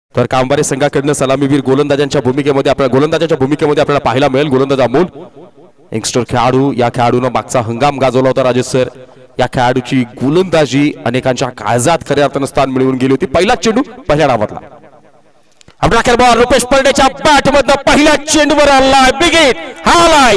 तर कामवारे संघाकडून सलामीवीर गोलंदाजांच्या भूमिकेमध्ये आपल्याला पाहायला मिळेल गोलंदाज अमोल यंगस्टर खेळाडू। या खेळाडूने मागचा हंगाम गाजवला होता राजेश सर। या खेळाडूची गोलंदाजी अनेकांच्या काळजात खऱ्या अर्थाने स्थान मिळवून गेली होती। पहिला चेंडू पहिल्या डावातला आपला बॉल रुपेश परडेच्या बॅटमधून पहिल्या चेंडूवर आलाय बिगिन हालाय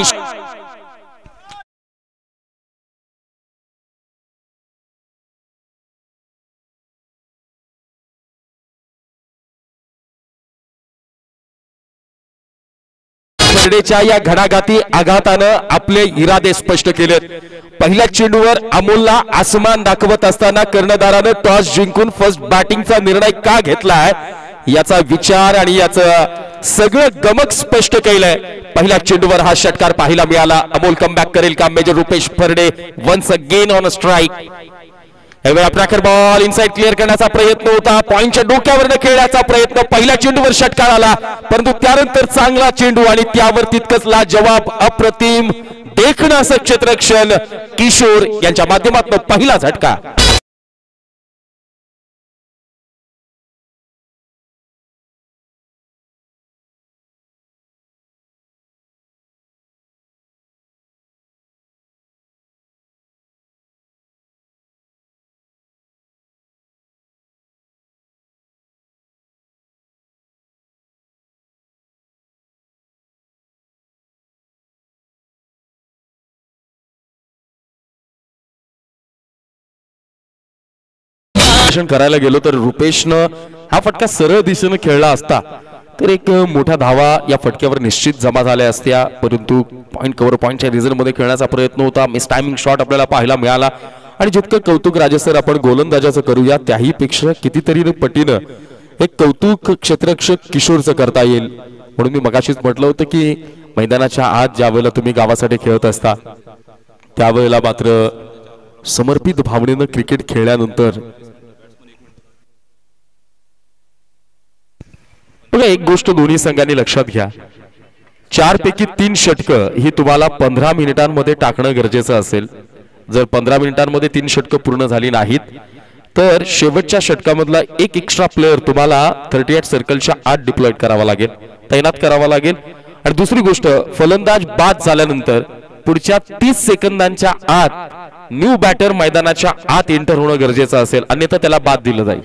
परडेच्या या घडाघाती आघातानं आपले इरादे स्पष्ट केलेत। पहिल्या चेंडूवर अमोलला आसमान दाखवत असताना कर्णधाराने टॉस जिंकून फर्स्ट बॅटिंगचा निर्णय का घेतलाय याचा विचार आणि याचं सगळं गमक स्पष्ट केलंय। पहिल्या चेंडूवर हा षटकार पाहायला मिळाला। अमोल कमबॅक करेल का major Rupesh Parde once again on a strike. यावेळी ट्रॅकर बॉल इनसाइड क्लिअर करण्याचा प्रयत्न होता, पॉइंटच्या डोक्यावरनं खेळण्याचा प्रयत्न। पहिल्या चेंडूवर षटकार आला परंतु त्यानंतर चांगला चेंडू आणि त्यावर तितकंच लाजवाब अप्रतिम देखणं असं क्षेत्ररक्षण किशोर यांच्या माध्यमातून पहिला झटका। करायला गेलो तर रुपेशनं हा फटका सरळ दिशेने खेळला असता तर एक मोठा धावा या फटक्यावर निश्चित जमा झाल्या असत्या, परंतु पॉइंट कव्हर पॉइंटच्या रिझल्ट मध्ये खेळण्याचा प्रयत्न होता। मिस टायमिंग शॉट आपल्याला पाहायला मिळाला आणि जितकं कौतुक राजेश सर आपण गोलंदाजाचं करूया त्याही पेक्षा कितीतरी पटीनं एक कौतुक क्षेत्ररक्षक किशोरचं करता येईल। म्हणून मी मगाशीच म्हटलं होतं की मैदानाच्या आत ज्या वेळेला तुम्ही गावासाठी खेळत असता त्यावेळेला मात्र समर्पित भावनेनं क्रिकेट खेळल्यानंतर बघा एक गोष्ट दोन्ही संघांनी लक्षात घ्या, 4 पैकी 3 षटकं ही तुम्हाला 15 मिनिटांमध्ये टाकणं गरजेचं असेल। जर 15 मिनिटांमध्ये 3 षटकं पूर्ण झाली नाहीत तर शेवटच्या षटकामधला एक एक्स्ट्रा प्लेयर तुम्हाला 38 सर्कलच्या आत डिप्लॉयड करावा लागेल, तैनात करावा लागेल। आणि दुसरी गोष्ट फलंदाज बाद झाल्यानंतर पुढच्या 30 सेकंदांच्या आत न्यू बॅटर मैदानाच्या आत एंटर होणं गरजेचं असेल, अन्यथा त्याला बाद दिलं जाईल।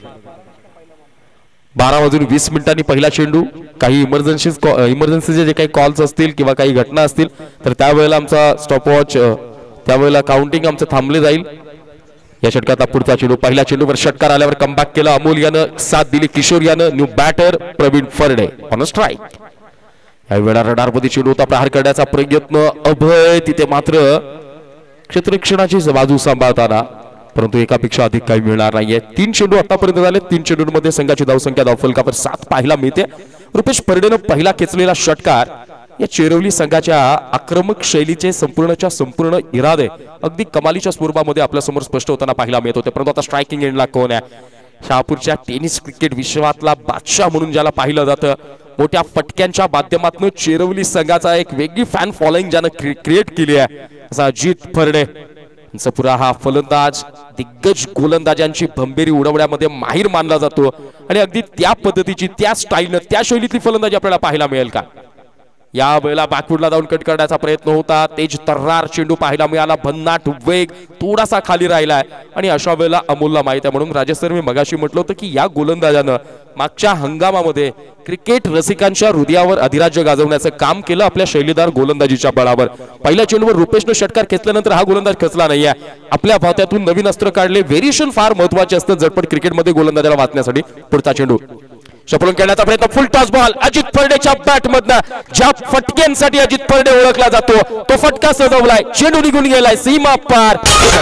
12:20 पहिला चेंडू। काही इमर्जन्सीचे जे काही कॉल्स असतील किंवा काही घटना असतील तर त्यावेळेला आमचा स्टॉपवॉच त्यावेळेला काउंटिंग आमचं थांबले जाईल। या षटकातला पुढचा चेंडू पहिल्या चेंडूवर षटकार आल्यावर कमबॅक केलं अमोल यानं, साथ दिली किशोर यानं। New batter Praveen Farde on a strike. यावेळेला रडारमध्ये चेंडू होता प्रहार करण्याचा प्रयत्न अभय, तिथे मात्र क्षेत्ररक्षणाची बाजू सांभाळताना परंतु एकापेक्षा अधिक काही मिळणार नाहीये। 3 चेंडू आतापर्यंत झाले, 3 चेंडूंमध्ये संघाची धावसंख्या धावफलकावर 7 पाहायला मिळते। रुपेश परडेनं पहिला खेचलेला षटकार या चेरवली संघाच्या आक्रमक शैलीचे संपूर्ण इरादे अगदी कमालीच्या स्वरूपामध्ये आपल्या समोर स्पष्ट होताना पाहायला मिळत होते। परंतु आता स्ट्रायकिंग एंडला कोण आहे? शहापूरच्या टेनिस क्रिकेट विश्वातला बादशाह म्हणून ज्याला पाहिलं जातं, मोठ्या फटक्यांच्या माध्यमातून चेरवली संघाचा एक वेगळी फॅन फॉलोइंग ज्यानं क्रिएट केली आहे असा अजित फरडे पुरा हा फलंदाज दिग्गज गोलंदाजांची भंबेरी उडवण्यामध्ये माहिर मानला जातो आणि अगदी त्या पद्धतीची त्या स्टाईलनं त्या शैलीतली फलंदाजी आपल्याला पाहायला मिळेल का? या वेळेला बॅकवुडला जाऊन कट करण्याचा प्रयत्न होता, तेज तर्रार चेंडू पाहायला मिळाला, भन्नाट वेग थोडासा खाली राहिलाय आणि अशा वेळेला अमोलला माहित आहे। म्हणून राजेश सर मी मगाशी म्हटलं होतं की या गोलंदाजानं मागच्या हंगामामध्ये क्रिकेट रसिकांच्या हृदयावर अधिराज्य गाजवण्याचं काम केलं आपल्या शैलीदार गोलंदाजीच्या बळावर। पहिल्या चेंडूवर रुपेशनं षटकार खेचल्यानंतर हा गोलंदाज खचला नाहीये, आपल्या भात्यातून नवीन अस्त्र काढले। व्हेरिएशन फार महत्वाचे असतं झटपट क्रिकेटमध्ये गोलंदाजाला वाचण्यासाठी। पुढचा चेंडू शपलून खेळण्याचा प्रयत्न, फुल टॉस बॉल अजित फरडेच्या बॅटमधनं ज्या फटक्यांसाठी अजित फरडे ओळखला जातो तो फटका सजवलाय, चेंडू निघून गेलाय सीमा पार।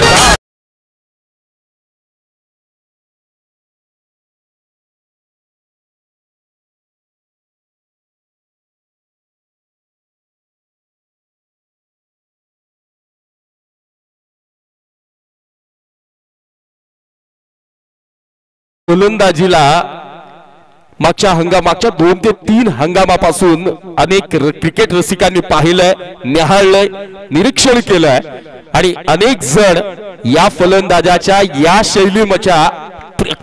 गोलंदाजीला मागच्या 2 ते 3 हंगामापासून अनेक क्रिकेट रसिकांनी पाहिलंय, निहाळलंय, निरीक्षण केलंय आणि अनेक जण या फलंदाजाच्या या शैलीच्या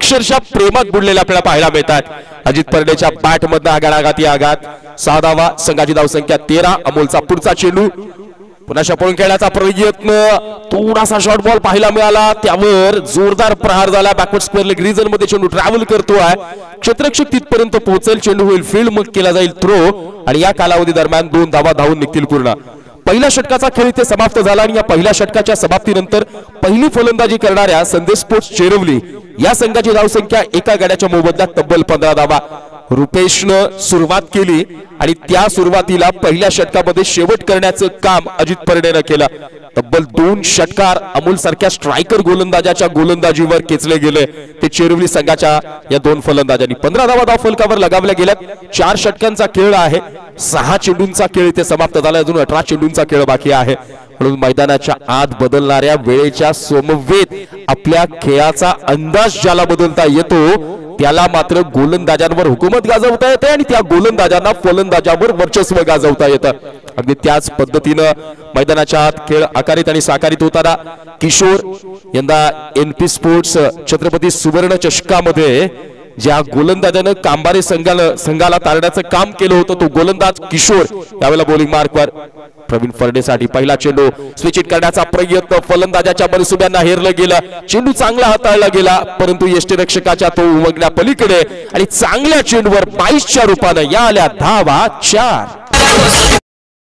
अक्षरशः प्रेमात बुडलेले आपल्याला पाहायला मिळतात। अजित परडेच्या बॅट मधनं आघाती आघात 6 धावा, संघाची धावसंख्या 13। अमोलचा पुढचा चेंडू पुन्हा पळून खेळण्याचा प्रयत्न, थोडासा शॉर्ट बॉल पाहायला मिळाला, त्यावर जोरदार प्रहार झाला। बॅकवर्ड स्क्वेअर लेग रिजन मध्ये चेंडू ट्रॅव्हल करतोय, क्षेत्ररक्षक तिथपर्यंत पोहोचेल, चेंडू होईल फील्ड, मग केला जाईल थ्रो आणि या कालावधी दरम्यान 2 धावा धावून निघतील पूर्ण। पहिल्या षटकाचा खेळ इथे समाप्त झाला आणि या पहिल्या षटकाच्या समाप्तीनंतर पहिली फलंदाजी करणाऱ्या संदेश स्पोर्ट्स चेरवली या संघाची धावसंख्या एका गड्याच्या मोबदल्यात तब्बल 15 धावा। रुपेशनं सुरुवात केली आणि त्या सुरुवातीला पहिल्या षटकामध्ये शेवट करण्याचं काम अजित परडेनं केलं। तब्बल 2 षटकार अमोल सारख्या स्ट्रायकर गोलंदाजाच्या गोलंदाजीवर खेचले गेले ते चेरवली संघाच्या या 2 फलंदाजांनी। 15 धावा धावफलकावर लगावल्या गेल्यात। 4 षटकांचा खेळ आहे, 6 चेंडूंचा खेळ इथे समाप्त झाला, अजून 18 चेंडूंचा खेळ बाकी आहे। म्हणून मैदानाच्या आत बदलणाऱ्या वेळेच्या समवेत आपल्या खेळाचा अंदाज ज्याला बदलता येतो त्याला मात्र गोलंदाजांवर हुकूमत गाजवता येते आणि त्या गोलंदाजांना फलंदाजांवर वर्चस्व गाजवता येतं। अगदी त्याच पद्धतीनं मैदानाच्या आत खेळ आकारित आणि साकारित होताना किशोर यंदा एनपी स्पोर्ट्स छत्रपती सुवर्ण चषकामध्ये ज्या गोलंदाजानं कांबारे संघाला तारण्याचं काम केलं होतं तो गोलंदाज किशोर यावेळेला बॉलिंग मार्कवर। प्रवीण फर्डेसाठी पहिला चेंडू स्विच हिट करण्याचा प्रयत्न, फलंदाजाच्या मनसुब्यांना हेरलं गेलं, चेंडू चांगला हाताळला गेला परंतु यष्टीरक्षकाच्या तो उमगण्या पलीकडे आणि चांगल्या चेंडूवर 22च्या रूपाने या आल्या धावा 4।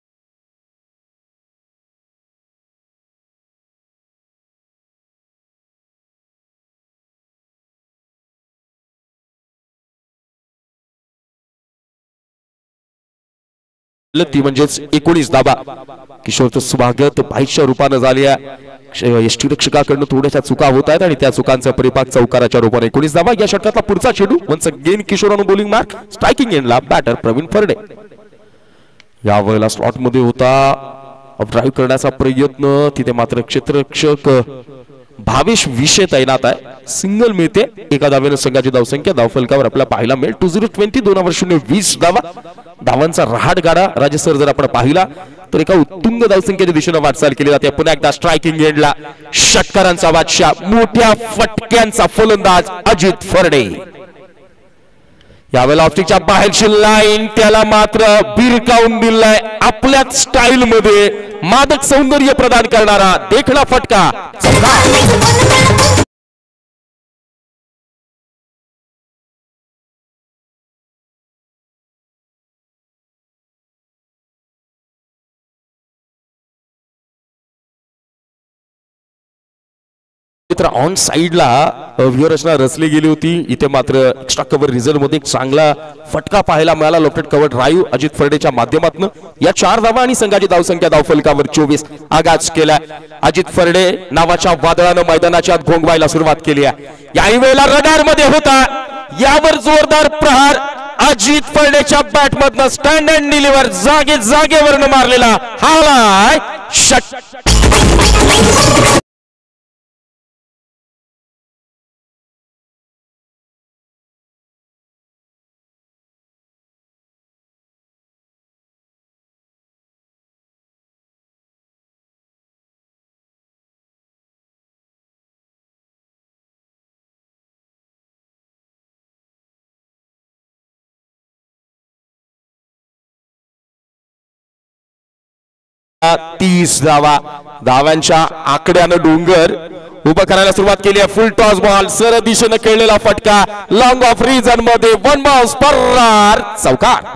ती म्हणजेच 19 धावा। किशोरचं स्वागत 22च्या रूपाने झाले आहे। यष्टीरक्षकाकडून थोड्याशा चुका होत आहेत आणि त्या चुकांचा परिपाक चौकाराच्या रूपाने 19 धावा। या षटकातला पुढचा चेंडू वन्स अगेन किशोरनं बॉलिंग मार्क, स्ट्रायकिंग एंडला बॅटर प्रवीण फर्डे। यावेळेला स्लॉट मध्ये होता, ड्राईव्ह करण्याचा प्रयत्न, तिथे मात्र क्षेत्ररक्षक भावेश विषय तैनात आहे, सिंगल मिळते। एका धावेनं संघाची धावसंख्या धावफलकावर आपल्याला पाहायला मिळेल 2020 2 ओव्हर 20 धावा। धावांचा रहाट गाडा राजसर जर आपण पाहिला तर एका उत्तुंग धावसंख्येच्या दिशेने वाटचाल केली जाते। पुन्हा एकदा स्ट्रायकिंग एंडला षटकारांचा बादशाह, मोठ्या फटक्यांचा फलंदाज अजित फर्डे। यावेळेला ऑप्टिकच्या बाहेरची लाईन, त्याला मात्र बिरकावून दिलाय आपल्याच स्टाईल मध्ये मादक सौंदर्य प्रदान करणारा देखणा फटका। ऑन साइडला व्यूअरचना रचली गेली होती, इथे मात्र एक्स्ट्रा कव्हर रिझल्ट मध्ये एक चांगला फटका पाहायला मिळाला। लोफ्टेड कव्हर ड्राईव्ह अजित फर्डेच्या माध्यमातून या 4 धावा आणि संघाची धावसंख्या धावफलकावर 24। आगाज केला अजित फर्डे नावाच्या वादळानं मैदानाच्या आत घोंगवायला सुरुवात केली आहे। याही वेळेला रडार मध्ये होता, यावर जोरदार प्रहार अजित फर्डेच्या बॅट मधनं स्टँड अँड डिलिव्हर जागेवरनं मारलेला हाय शट। तीस धावा, धावांच्या आकड्यानं डोंगर उभं करायला सुरुवात केली आहे। फुल टॉस बॉल, सरळ दिशेने खेळलेला फटका, लॉंग ऑफ रिजन मध्ये 1 बाउन्स पर्रार चौकार।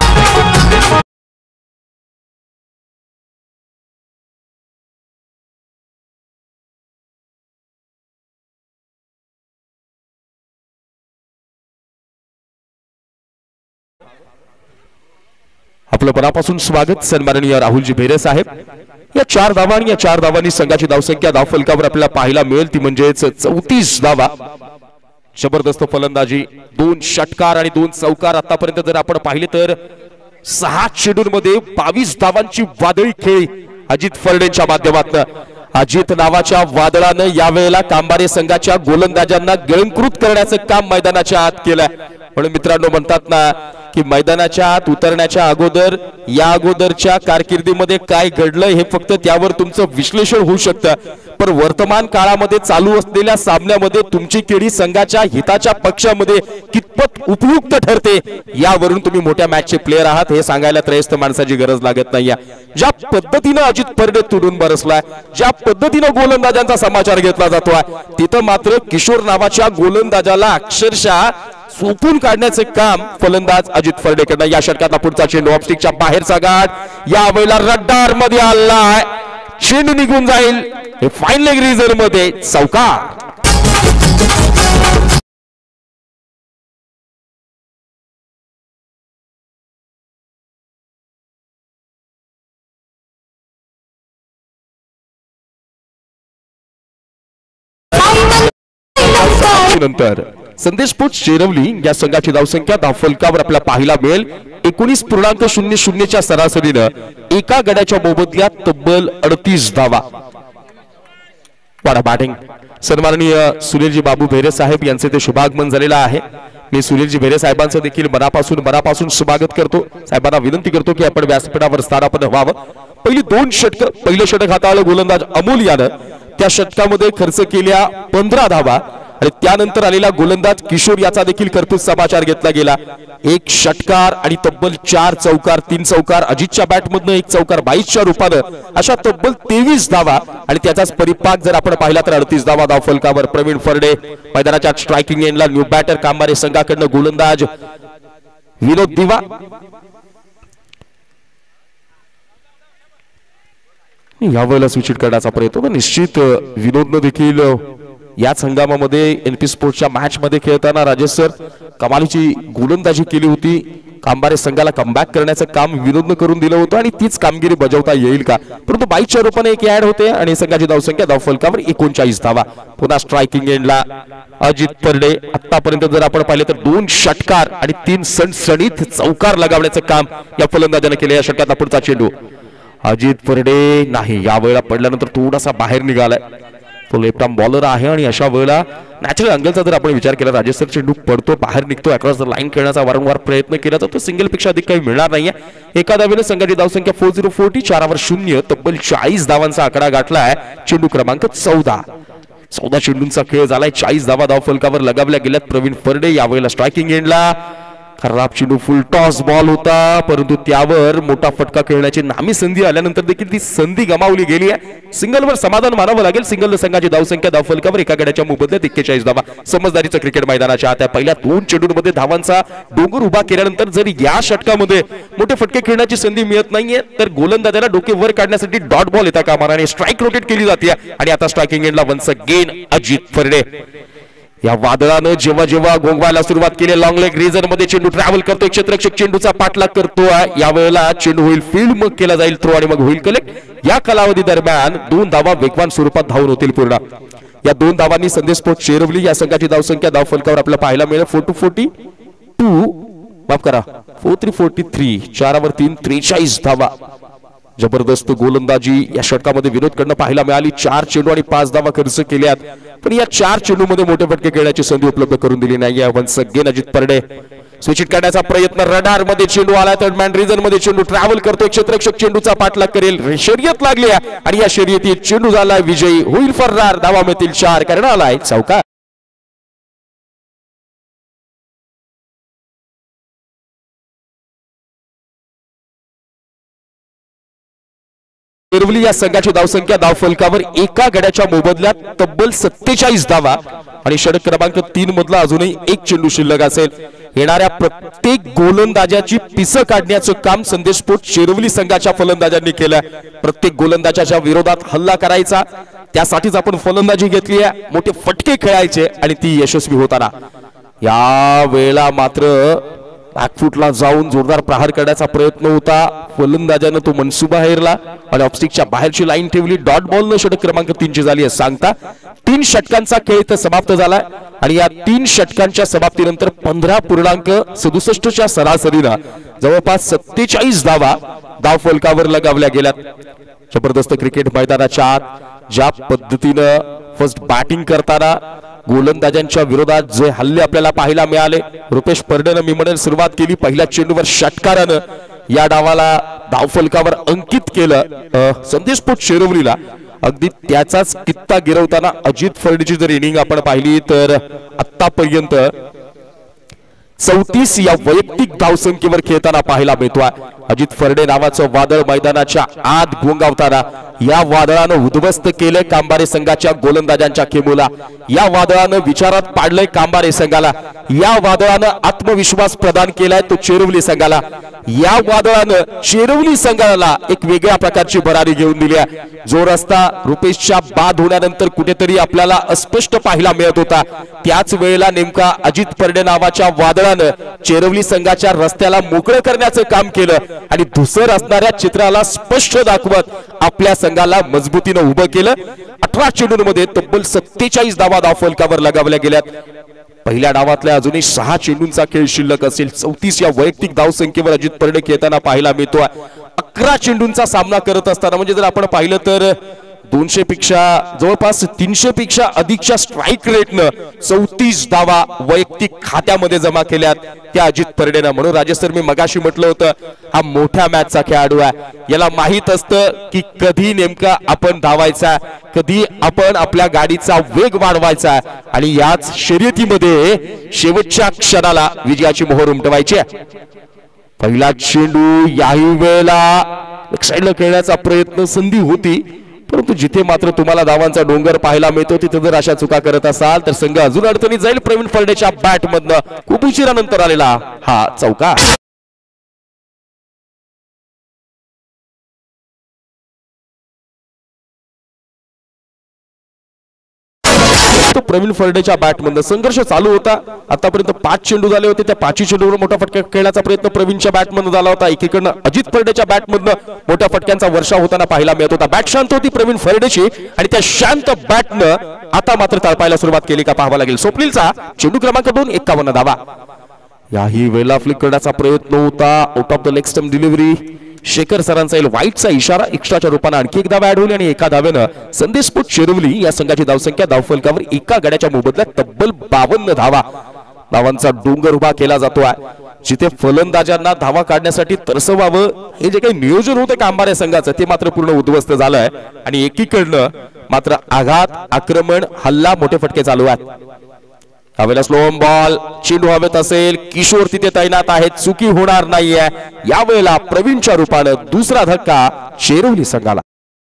आपलं मनापासून स्वागत सन्माननीय राहुलजी भेरे साहेब। या 4 धावा आणि या 4 धावांनी संघाची धावसंख्या धावफलकावर आपल्याला पाहायला मिळेल ती म्हणजेच 34 धावा। जबरदस्त फलंदाजी, 2 षटकार आणि 2 चौकार आतापर्यंत जर आपण पाहिले तर 6 चेंडूंमध्ये 22 धावांची वादळी खेळी अजित फर्डेच्या माध्यमातून। अजित नावाच्या वादळानं यावेळेला कांबारे संघाच्या गोलंदाजांना गिळंकृत करण्याचं काम मैदानाच्या आत केलंय। म्हणून मित्रांनो म्हणतात ना की मैदानाच्या आत उतरण्याच्या अगोदर या अगोदरच्या कारकिर्दीमध्ये काय घडलं हे फक्त त्यावर तुमचं विश्लेषण होऊ शकतं, पण वर्तमान काळामध्ये चालू असलेल्या सामन्यामध्ये तुमची केडी संघाच्या हिताच्या पक्षामध्ये कितपत उपयुक्त ठरते यावरून तुम्ही मोठ्या मॅचचे प्लेयर आहात हे सांगायला त्रयस्थ माणसाची गरज लागत नाहीये। ज्या पद्धतीने अजित परडे तुडून बरसलाय, ज्या पद्धतीने गोलंदाजांचा समाचार घेतला जातोय, तिथं मात्र किशोर नावाच्या गोलंदाजाला अक्षरशः चोपून काढण्याचे काम फलंदाज अजित फर्डेकडनं। या षटकातला पुढचा चेंडू ऑफस्टिकच्या बाहेरचा गाठ यावेळेला रडार मध्ये आलाय, चेंडू निघून जाईल हे फाईन लेग रिझर्व मध्ये चौकार। नंतर संदेशपूर शेरवली या संघाची धावसंख्या धावफलकावर आपल्याला पाहायला मिळेल 19.00 च्या सरासरीनं एका गड्याच्या मोबदल्यात तब्बल 38 धावा। वाडा बॅटिंग सन्माननीय सुनीलजी बाबू भेरे साहेब यांचे ते शुभागमन झालेलं आहे। मी सुनीलजी भेरे साहेबांचं देखील मनापासून स्वागत करतो। साहेबांना विनंती करतो की आपण व्यासपीठावर स्थानापन्न व्हावं। पहिली दोन षटक, पहिलं षटक हाताळलं गोलंदाज अमोल यानं, त्या षटकामध्ये खर्च केल्या 15 धावा आणि त्यानंतर आलेला गोलंदाज किशोर याचा देखील कर्तृत्व समाचार घेतला गेला। एक षटकार आणि तब्बल 4 चौकार, 3 चौकार अजितच्या बॅटमधनं, एक चौकार 22च्या रूपानं, अशा तब्बल 23 धावा आणि त्याचाच परिपाक जर आपण पाहिला तर 38 धावा धावफलकावर। प्रवीण फर्डे मैदानाच्या स्ट्रायकिंग एंडला न्यू बॅटर कांबारे संघाकडनं गोलंदाज विनोद दिवा। यावेळेला स्विच करण्याचा प्रयत्न, पण निश्चित विनोदनं देखील या हंगामामध्ये एनपी स्पोर्ट्सच्या मॅच मध्ये खेळताना राजेश सर कमालीची गोलंदाजी केली होती। कांबारे संघाला कमबॅक करण्याचं काम विनोदनं करून दिलं होतं आणि तीच कामगिरी बजावता येईल का, परंतु 22च्या रूपाने एक ऍड होते आणि संघाची धावसंख्या धावफलकावर 39 धावा। पुन्हा स्ट्रायकिंग एंडला अजित परडे। आतापर्यंत जर आपण पाहिले तर 2 षटकार आणि 3 सणसणीत चौकार लगावण्याचं काम या फलंदाजाने केले। या षटकाचा पुढचा चेंडू अजित परडे नाही, यावेळेला पडल्यानंतर थोडासा बाहेर निघालाय। तो लेफ्ट आर्म बॉलर आहे आणि अशा वेळेला नॅचरल अँगलचा जर आपण विचार केला, राजेश सर चेंडू पडतो, बाहेर निघतो, अक्रॉस द लाईन खेळण्याचा वारंवार प्रयत्न केला तर तो सिंगल पेक्षा अधिक काही मिळणार नाहीये। एका धावेने संघाची धावसंख्या 4040, 4वर 0, तब्बल 40 धावांचा आकडा गाठलाय। चेंडू क्रमांक 14 चेंडूंचा खेळ झालाय, 40 धावा धावफलकावर लगावल्या गेल्यात। प्रवीण फर्डे यावेळेला स्ट्रायकिंग एंडला, खराब चेंडू फुल टॉस बॉल होता, परंतु त्यावर मोठा फटका खेळण्याची नामी संधी आल्यानंतर देखील ती संधी गमावली गेली आहे। सिंगलवर समाधान मानावं लागेल। सिंगल संघाची धावसंख्या धावफलकावर एका गड्याच्या मोबदल्यात 41 धावा। समजदारीचं क्रिकेट मैदानाच्या आत पहिल्या 2 चेंडूंमध्ये धावांचा डोंगर उभा केल्यानंतर जर या षटकामध्ये मोठे फटके खेळण्याची संधी मिळत नाहीये तर गोलंदाजाला डोके वर काढण्यासाठी डॉट बॉल येता कामा नये, स्ट्राइक रोटेट केली जाते आणि आता स्ट्रायकिंग एंडला वन्स अगेन अजित फर्डे। या वादळानं जेव्हा जेव्हा गोंगवायला सुरुवात केली, लॉंग लेग रिझन मध्ये चेंडू ट्रॅव्हल करतोय, क्षेत्ररक्षक चेंडूचा पाठलाग करतोय। यावेळेला चेंडू होईल फील्ड, मग केला जाईल थ्रो आणि मग होईल कलेक्ट। या कालावधी दरम्यान 2 धावा वेगवान स्वरूपात धावून होतील पूर्ण। या 2 धावांनी संदेश स्पोर्ट्स शेरवली या संघाची धावसंख्या धावफलकावर आपल्याला पाहायला मिळेल 4242, माफ करा 4343, 4वर 3, 43 धावा। जबरदस्त गोलंदाजी या षटकामध्ये विनोदकडनं पाहायला मिळाली। 4 चेंडू आणि 5 धावा खर्च केल्यात, पण या 4 चेंडूमध्ये मोठे फटके खेळण्याची संधी उपलब्ध करून दिली नाही। Once again Ajit Parde switch करण्याचा प्रयत्न, रडार मध्ये चेंडू आला, थर्ड मॅन रिझन मध्ये चेंडू ट्रॅव्हल करतोय, क्षेत्ररक्षक चेंडूचा पाठलाग करेल, शर्यत लागली आणि या शर्यतीत चेंडू झालाय विजयी, होईल फरार, धावा मिळतील 4, कारण आलाय चौकार। शेरवली या संघाची धावसंख्या धावफलकावर एका गड्याच्या मोबदल्यात तब्बल 47 धावा आणि षटक क्रमांक 3 मधला अजूनही एक चेंडू शिल्लक असेल। येणाऱ्या प्रत्येक गोलंदाजाची पिसं काढण्याचं काम संदेश स्पोर्ट्स शेरवली संघाच्या फलंदाजांनी केलं। प्रत्येक गोलंदाजाच्या विरोधात हल्ला करायचा, त्यासाठीच आपण फलंदाजी घेतली आहे, मोठे फटके खेळायचे आणि ती यशस्वी होताना या वेळेला मात्र बॅकफुटला जाऊन जोरदार प्रहार करण्याचा प्रयत्न होता, फलंदाजानं तो मनसुबा हेरला आणि ऑफस्टिकच्या बाहेरची लाईन ठेवली। डॉट बॉलनं षटक क्रमांक 3 ची झाली आहे सांगता 3 षटकांचा खेळ इथं समाप्त झालाय आणि या 3 षटकांच्या समाप्तीनंतर 15.67 च्या सरासरीनं जवळपास 47 धावा धावफलकावर लगावल्या गेल्यात। जबरदस्त क्रिकेट मैदानाच्या आत ज्या पद्धतीनं फर्स्ट बॅटिंग करताना गोलंदाजांच्या विरोधात जे हल्ले आपल्याला पाहायला मिळाले, रुपेश परडेनं मी म्हणेल सुरुवात केली पहिल्या चेंडूवर षटकारानं या डावाला धावफलकावर अंकित केलं संदेशपूर शेरवलीला. अगदी त्याचाच कित्ता गिरवताना अजित फर्डेची जर इनिंग आपण पाहिली तर आतापर्यंत 34 या वैयक्तिक धावसंख्येवर खेळताना पाहायला मिळतोय. अजित फर्डे नावाचं वादळ मैदानाच्या आत घोंगावताना या वादळानं उद्ध्वस्त केलंय कांबारे संघाच्या गोलंदाजांच्या खेळूला. या वादळानं विचारात पाडलंय कांबारे संघाला. या वादळानं आत्मविश्वास प्रदान केलाय तो चेरवली संघाला. या वादळानं चेरवली संघाला एक वेगळ्या प्रकारची भरारी घेऊन दिली आहे. जो रस्ता रुपेशच्या बाद होण्यानंतर कुठेतरी आपल्याला अस्पष्ट पाहायला मिळत होता, त्याच वेळेला नेमका अजित फर्डे नावाच्या वादळानं चेरवली संघाच्या रस्त्याला मोकळं करण्याचं काम केलं आणि धुसर असणाऱ्या चित्राला स्पष्ट दाखवत आपल्या संघाला मजबूतीनं उभं केलं. 18 चेंडूंमध्ये तब्बल 47 धावा धावफलकावर लगावल्या गेल्यात. पहिल्या डावातल्या अजूनही 6 चेंडूंचा खेळ शिल्लक असेल. 34 या वैयक्तिक धावसंख्येवर अजित फर्डे खेळताना पाहायला मिळतोय. 11 चेंडूंचा सामना करत असताना म्हणजे जर आपण पाहिलं तर 200 पेक्षा जवळपास 300 पेक्षा अधिकच्या स्ट्राइक रेटनं 34 धावा वैयक्तिक खात्यामध्ये जमा केल्यात त्या अजित फर्डेनं. म्हणून राजेश सर मी मगाशी म्हटलं होतं हा मोठ्या मॅचचा खेळाडू आहे. याला माहित असतं की कधी नेमका आपण धावायचा, कधी आपण आपल्या गाडीचा वेग वाढवायचा आणि याच शर्यतीमध्ये शेवटच्या क्षणाला विजयाची मोहर उमटवायची आहे. पहिला चेंडू याही वेळेला साईडला खेळण्याचा प्रयत्न संधी होती, परंतु जिथे मात्र तुम्हाला धावांचा डोंगर पाहायला मिळतो तिथे जर अशा चुका करत असाल तर संघ अजून अडचणीत जाईल. प्रवीण फर्डेच्या बॅट मधनं खूप उशिरानंतर आलेला हा चौका. तो प्रवीण फर्डेच्या बॅटमधनं संघर्ष चालू होता. आतापर्यंत 5 चेंडू झाले होते. त्या 5 चेंडूवर मोठा फटका खेळण्याचा प्रयत्न प्रवीणच्या बॅटमधनं झाला होता. एकीकडनं अजित फर्डेच्या बॅटमधनं मोठ्या फटक्यांचा वर्षाव होताना पाहायला मिळत होता. बॅट शांत होती प्रवीण फर्डेची आणि त्या शांत बॅटनं आता मात्र तळपायला सुरुवात केली का पाहावं लागेल. स्वप्नीलचा चेंडू क्रमांक 2 51 धावा. याही वेळेला फ्लिक करण्याचा प्रयत्न होता. Out of the leg stump delivery. Shekhar सरांचा वाईटचा इशारा. एक्स्ट्राच्या रूपाने आणखी एक धावा ऍड होईल आणि एका धाव्यानं संदेशपूर शेरवली या संघाची धावसंख्या धावफलकावर एका गड्याच्या मोबदल्यात तब्बल 52 धावा. धावांचा डोंगर उभा केला जातोय. जिथे फलंदाजांना धावा काढण्यासाठी तरसवावं हे जे काही नियोजन होतं कांबारे संघाचं ते मात्र पूर्ण उद्ध्वस्त झालंय आणि एकीकडनं मात्र आघात, आक्रमण, हल्ला, मोठे फटके चालू आहेत. यावेळेला स्लो बॉल, चेंडू हवेत असेल, किशोर तिथे तैनात आहेत, चुकी होणार नाहीये. यावेळेला प्रवीणच्या रूपानं दुसरा धक्का शेरवली संघाला.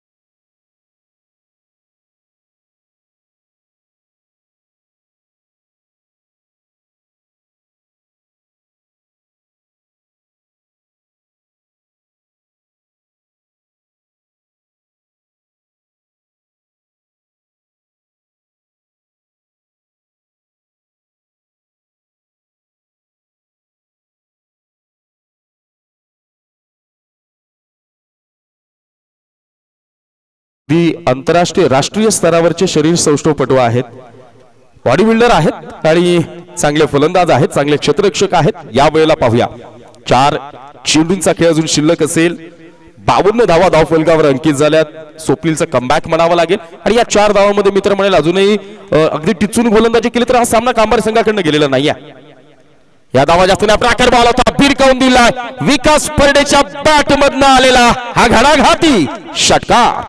आंतरराष्ट्रीय राष्ट्रीय स्तरावरचे शरीर सौष्ठवपटू आहेत, बॉडी बिल्डर आहेत आणि चांगले फलंदाज आहेत, चांगले क्षेत्ररक्षक आहेत. या वेळेला पाहूया 4 चेंडूंचा खेळ अजून शिल्लक असेल. 52 धावा धावफलकावर अंकित झाल्यात. स्वप्नीलचा कमबॅक म्हणावा लागेल आणि या 4 धावांमध्ये मित्र म्हणेल अजूनही अगदी टिचून गोलंदाजी केली तर हा सामना कांबारे संघाकडनं गेलेला नाहीये. या धावा जास्त प्रकार बॉल होता, भिरकावून दिला. विकास फर्डेच्या बॅट मधनं आलेला हा घणाघाती षटकार.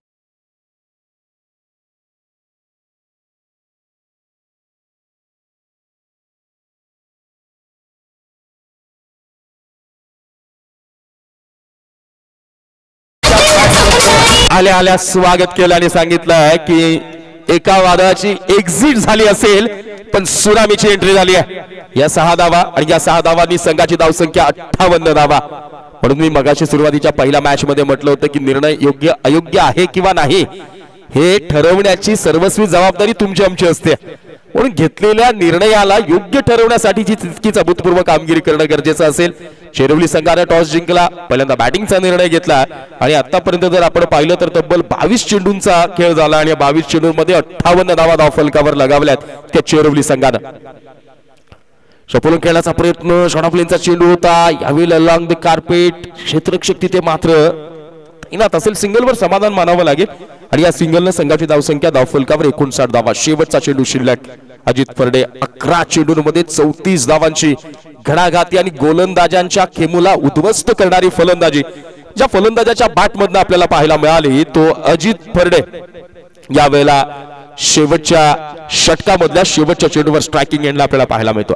आल्या आल्या स्वागत केलं आणि सांगितलं की एका वादळाची एक्झिट झाली असेल पण सुनामीची एंट्री झाली आहे. या 6 धावा आणि या 6 धावांनी संघाची धावसंख्या 58 धावा. म्हणून मी मगाशी सुरुवातीच्या पहिल्या मॅच मध्ये म्हटलं होतं की निर्णय योग्य अयोग्य आहे किंवा नाही हे ठरवण्याची सर्वस्वी जबाबदारी तुमची आमची असते. म्हणून घेतलेल्या निर्णयाला योग्य ठरवण्यासाठीची तितकीच अभूतपूर्व कामगिरी करणं गरजेचं असेल. शेरवली संघाने टॉस जिंकला, पहिल्यांदा बॅटिंगचा निर्णय घेतला आणि आतापर्यंत जर आपण पाहिलं तर तब्बल 22 चेंडूंचा खेळ झाला आणि 22 चेंडूंमध्ये 58 धावा धावफलकावर लगावल्यात त्या शेरवली संघानं. सपोलून खेळण्याचा प्रयत्न, शॉर्ट चेंडू होता. यावेळी अलॉंग द कार्पेट, क्षेत्ररक्षक तिथे मात्र तैनात असेल. सिंगलवर समाधान मानावं लागेल आणि या सिंगलनं संघाची धावसंख्या धावफलकावर 59 धावा. शेवटचा चेंडू शिल्लक. अजित फरडे 11 चेंडूंमध्ये 34 धावांची घणाघाती आणि गोलंदाजांच्या खेमूला उद्ध्वस्त करणारी फलंदाजी ज्या फलंदाजाच्या बॅटमधनं आपल्याला पाहायला मिळाली तो अजित फरडे यावेळेला शेवटच्या षटकामधल्या शेवटच्या चेंडूवर स्ट्रायकिंग एंडला आपल्याला पाहायला मिळतो.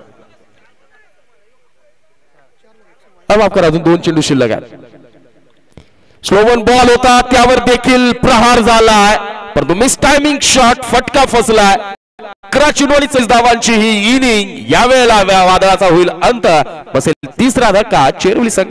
माफ करा, अजून 2 चेंडू शिल्लक आहेत. स्लोवन बॉल होता त्यावर देखील प्रहार झालाय परंतु मिस टायमिंग शॉट फटका फसलाय. 11 चेंडू आणि 40 धावांची ही इनिंग यावेळेला वादळाचा होईल अंत. बसेल तिसरा धक्का चेरवली संघ.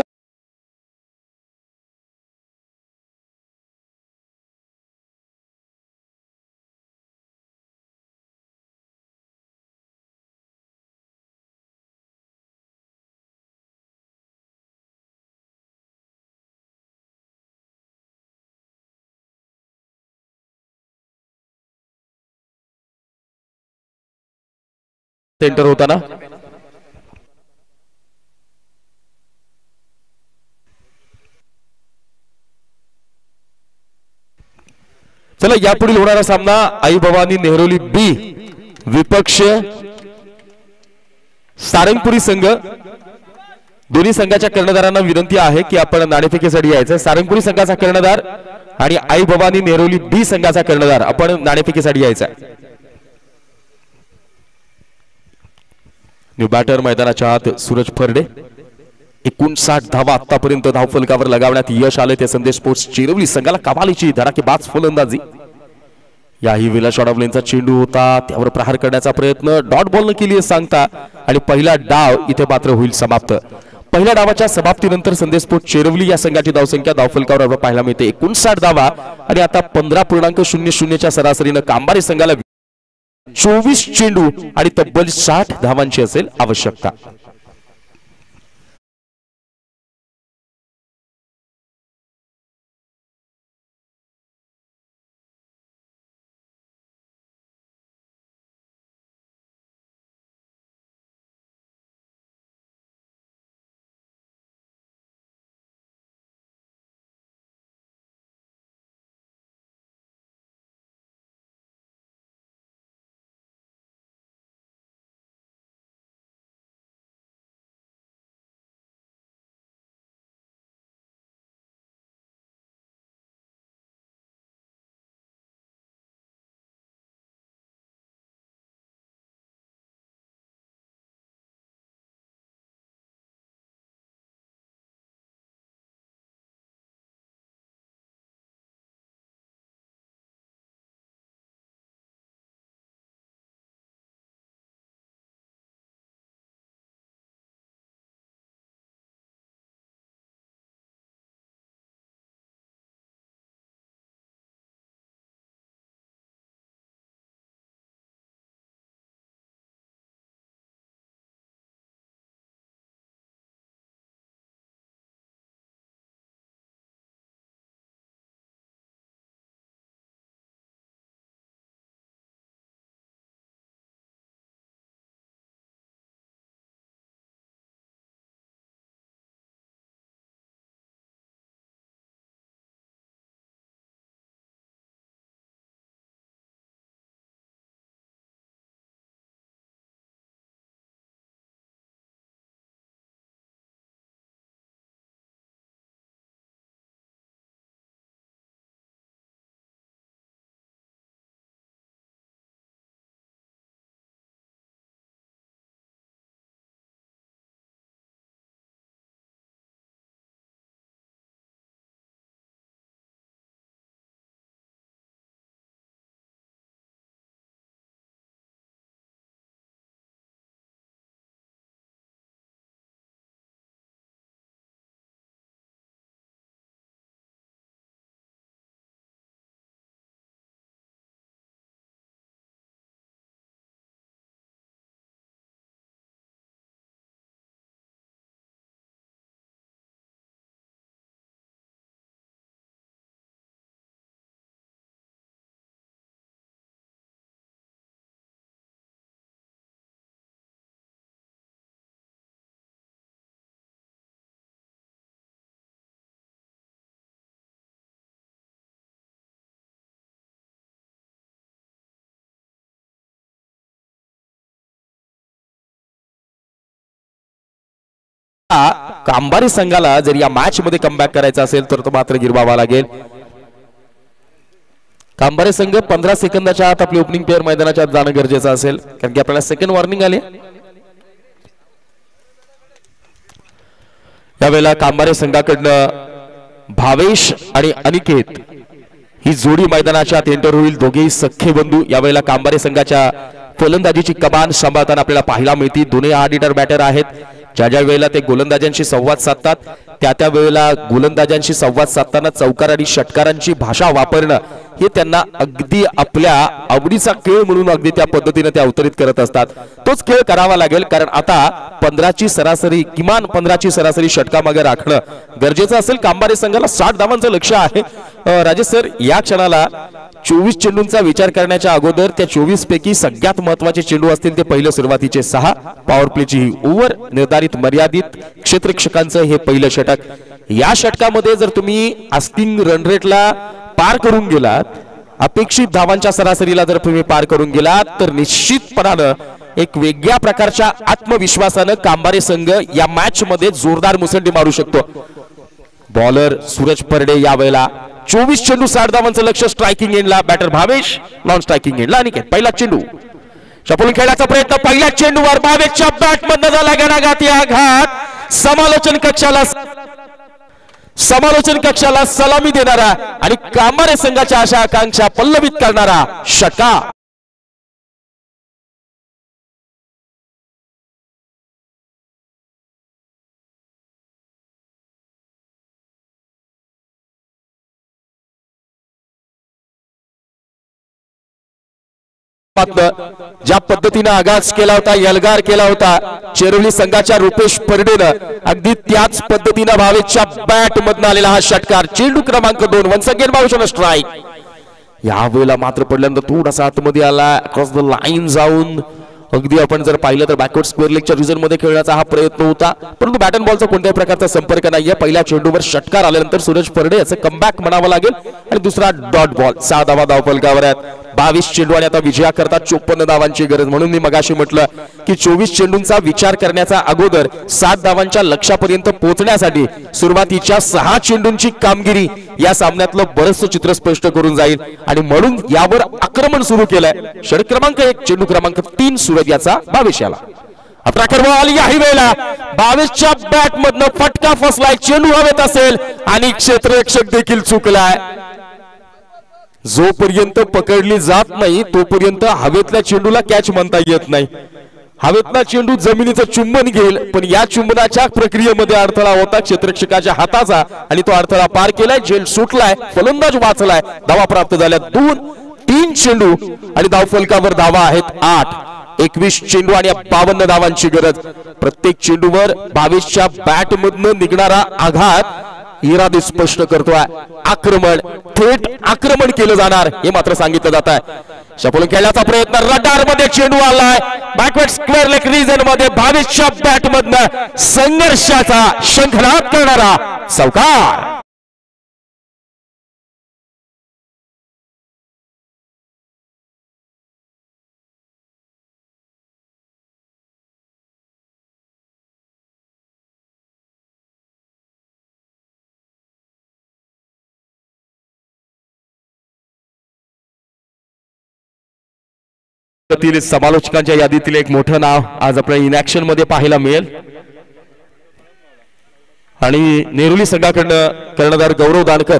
सेंटर होताना चला यापुढील होणारा सामना आई भवानी नेहरोली बी विपक्ष सारंगपुरी संघ. दोन्ही संघाच्या कर्णधारांना विनंती आहे की आपण नाणेफेकीसाठी यायचं. सारंगपुरी संघाचा कर्णधार आणि आई भवानी नेहरोली बी संघाचा कर्णधार आपण नाणेफेकीसाठी यायचा. न्यू बॅटर मैदानाच्या आत सूरज फरडे 59 धावा आतापर्यंत धावफलकावर लगावण्यात यश आले. ते संदेश स्पोर्ट्स चिरवली संघाला कमालीची धडाकेबाज फलंदाजी. याही वेळेला शॉट ऑफ लेनचा चेंडू होता त्यावर प्रहार करण्याचा प्रयत्न डॉट बॉल न केली सांगता आणि पहिला डाव इथे मात्र होईल समाप्त. पहिल्या डावाच्या समाप्तीनंतर संदेश स्पोर्ट्स चिरवली या संघाची धावसंख्या धावफलकावर पाहायला मिळते 59 धावा आणि आता 15.00 च्या सरासरीनं कांबारी संघाला 24 चेंडू आणि तब्बल 60 धावांची असेल आवश्यकता. कांबारी संघाला जर या मॅच मध्ये कमबॅक करायचा असेल तर तो मात्र गिरवावा लागेल. कांबारी संघ 15 सेकंदाच्या आत आपली ओपनिंग प्लेअर मैदानाच्या आत जाणं गरजेचं असेल, कारण की आपल्याला सेकंड वॉर्निंग आली. यावेळेला कांबारे संघाकडनं भावेश आणि अनिकेत ही जोडी मैदानाच्या आत एंटर होईल. दोघेही सख्खे बंधू यावेळेला कांबारे संघाच्या फलंदाजीची कमान सांभाळताना आपल्याला पाहायला मिळते. दोन्ही आर्डिटर बॅटर आहेत. ज्या ज्या वेळेला ते गोलंदाजांशी संवाद साधतात त्या वेळेला गोलंदाजांशी संवाद साधताना चौकार आणि षटकारांची भाषा वापरणं हे त्यांना अगदी आपल्या आवडीचा खेळ म्हणून अगदी त्या पद्धतीने ते अवतरित करत असतात. तोच खेळ करावा लागेल, कारण आता 15ची सरासरी किमान 15ची सरासरी षटकामागे राखणं गरजेचं असेल. कांबारे संघाला 60 धावांचं लक्ष्य आहे. राजेश सर, या क्षणाला 24 चेंडूंचा विचार करण्याच्या अगोदर त्या 24 पैकी सगळ्यात महत्त्वाचे चेंडू असतील ते पहिलं सुरुवातीचे 6, पॉवर प्लेची ही ओव्हर, निर्धारित मर्यादित क्षेत्ररक्षकांचं हे पहिलं षटक. या षटकामध्ये जर तुम्ही आस्किंग रन रेटला पार करून गेलात, अपेक्षित धावांच्या सरासरीला जर तुम्ही पार करून गेलात, तर निश्चितपणानं एक वेगळ्या प्रकारच्या आत्मविश्वासानं कांबारे संघ या मॅच मध्ये जोरदार मुसंडी मारू शकतो. बॉलर सूरज परडे यावेळेला 24 चेंडू 60 धावांचं लक्ष्य. स्ट्रायकिंग एंडला बॅटर भावेश, नॉन स्ट्रायकिंग एंडला अनिकेत. पहिला चेंडू चपळून खेळण्याचा प्रयत्न, पहिल्या चेंडूवर भावेशच्या बॅट मधनं झाला घणाघाती आघात. समालोचन कक्षाला सलामी देणारा आणि कांबारे संघाच्या आशा आकांक्षा पल्लवित करणारा षटकार. ज्या पद्धतीने आगाज केला होता, यलगार केला होता चेरोली संघाच्या रुपेश परडेनं, अगदी त्याच पद्धतीने भावेशच्या बॅट मधून आलेला हा षटकार. चेंडू क्रमांक 2 वन्स अगेन भावेशनं स्ट्राईक. यावेळेला मात्र पडल्यानंतर थोडासा आतमध्ये आला, अक्रॉस द लाईन जाऊन अगदी आपण जर पाहिलं तर बॅकवर्ड स्क्वेअर लेगच्या रिजन मध्ये खेळण्याचा हा प्रयत्न होता, परंतु बॅट अँड बॉलचा कोणत्याही प्रकारचा संपर्क नाहीये. पहिल्या चेंडूवर षटकार आल्यानंतर सूरज परडे याचं कमबॅक म्हणावं लागेल आणि दुसरा डॉट बॉल. 6 धावा धावफलकावर आहेत. 22 चेंडू आणि आता विजया करता 54 धावांची गरज. म्हणून मी मगाशी म्हटलं की 24 चेंडूंचा विचार करण्याचा अगोदर 7 धावांच्या लक्ष्यापर्यंत पोहोचण्यासाठी सुरुवातीच्या 6 चेंडूंची कामगिरी या सामन्यातलं बरंचसं चित्र स्पष्ट करून जाईल आणि म्हणून यावर आक्रमण सुरू केलंय. षटक क्रमांक 1 चेंडू क्रमांक 3 सूरज याचा 22 याला. आता कर्म आली याही वेळेला 22च्या बॅट मधनं फटका फसलाय. चेंडू हवेत असेल आणि क्षेत्ररक्षक देखील चुकलाय. जोपर्यंत पकडली जात नाही तोपर्यंत हवेतल्या चेंडूला कॅच म्हणता येत नाही. हवेतला चेंडू जमिनीचं चुंबन घेईल, पण या चुंबनाच्या प्रक्रियेमध्ये अडथळा होता क्षेत्ररक्षकाच्या हाताचा आणि तो अडथळा पार केलाय. झेल सुटलाय, फलंदाज वाचलाय. धावा प्राप्त झाल्या 2-3 चेंडू आणि धावफलकावर धावा आहेत 8. 21 चेंडू आणि 52 धावांची गरज. प्रत्येक चेंडूवर 22च्या बॅट मधनं निघणारा आघात इरादे स्पष्ट करतोय. आक्रमण, थेट आक्रमण केलं जाणार हे मात्र सांगितलं जात आहे. शपलून खेळण्याचा प्रयत्न, रडार मध्ये चेंडू आलाय. बॅकवर्ड स्क्वेअर लेग रिजन मध्ये 22च्या बॅट मधनं संघर्षाचा शंखनाद करणारा चौकार. समालोचकांच्या यादीतील एक मोठं नाव आज आपल्याला इनॅक्शन मध्ये पाहायला मिळेल आणि नेरुली संघाकडनं कर्णधार गौरव दानकर.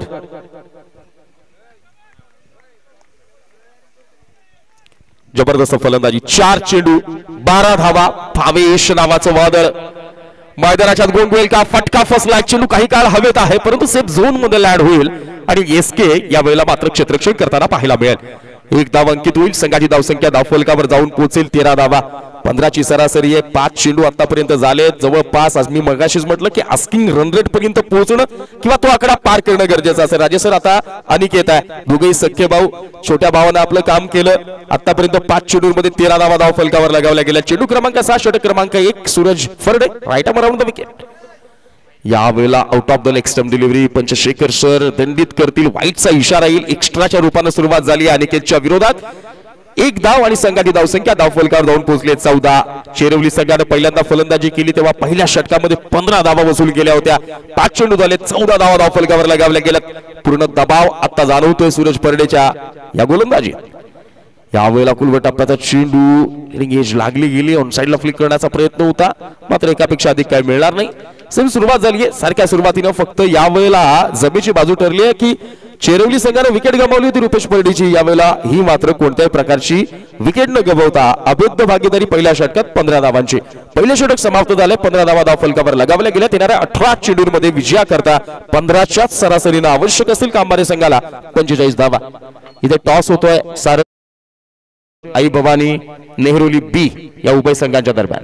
जबरदस्त फलंदाजी. 4 चेंडू 12 धावा. भावेश नावाचं वादळ मैदानाच्या गोंगवेल का फटका फसला. चेंडू काही काळ हवेत आहे परंतु सेफ झोन मध्ये लँड होईल आणि एसके या वेळेला मात्र क्षेत्ररक्षण करताना पाहायला मिळेल. 1 धाव अंकित होईल. संघाची धावसंख्या धावफलकावर जाऊन पोहोचेल 13 धावा. 15ची सरासरी आहे. 5 चेंडू आतापर्यंत झाले. जवळपास आज मी मगाशीच म्हटलं की आस्किंग रन रेट पर्यंत पोहोचणं किंवा तो आकडा पार करणं गरजेचं असेल. राजेश सर, आता अनिकेत आहे. दोघेही सख्खे भाऊ. छोट्या भावानं आपलं काम केलं. आतापर्यंत 5 चेंडूंमध्ये 13 धावा धावफलकावर लगावल्या गेल्या. चेंडू क्रमांक 6 षटक क्रमांक 1 Suraj Farde, right arm around the wicket. यावेळेला out of the leg stump delivery. पंचशेखर सर दंडित करतील. वाईटचा इशारा येईल. एक्स्ट्राच्या रूपाने सुरुवात झाली अनिकेतच्या विरोधात. एक धाव आणि संघाची धावसंख्या धावफलकावर जाऊन पोहोचले 14. चेरवली संघाने पहिल्यांदा फलंदाजी केली तेव्हा पहिल्या षटकामध्ये 15 धावा वसूल केल्या होत्या. 5 चेंडू झाले, 14 धावा धावफलकावर लगावल्या गेल्यात. पूर्ण दबाव आता जाणवतोय सूरज परडेच्या या गोलंदाजी. यावेळेला कुलवट टप्प्याचा चेंडू एज लागली गेली, ऑन साइडला फ्लिक करण्याचा प्रयत्न होता, मात्र एकापेक्षा अधिक काय मिळणार नाही. सेम सुरुवात झाली आहे सारख्या सुरुवातीनं. फक्त यावेळेला जमेची बाजू ठरली आहे की चेरवली संघाने विकेट गमावली होती रुपेश परडेची. यावेळेला ही मात्र कोणत्याही प्रकारची विकेट न गमावता अभेद्य भागीदारी पहिल्या षटकात 15 धावांची. पहिले षटक समाप्त झाले, 15 धावा धावफलकावर लगावल्या गेल्या. येणाऱ्या 18 चेंडूंमध्ये विजयाकरता 15च्या सरासरीनं आवश्यक असतील कांबारे संघाला 45 धावा. इथे टॉस होतोय सार आई भवानी नेहरुली बी या उभय संघांच्या दरम्यान.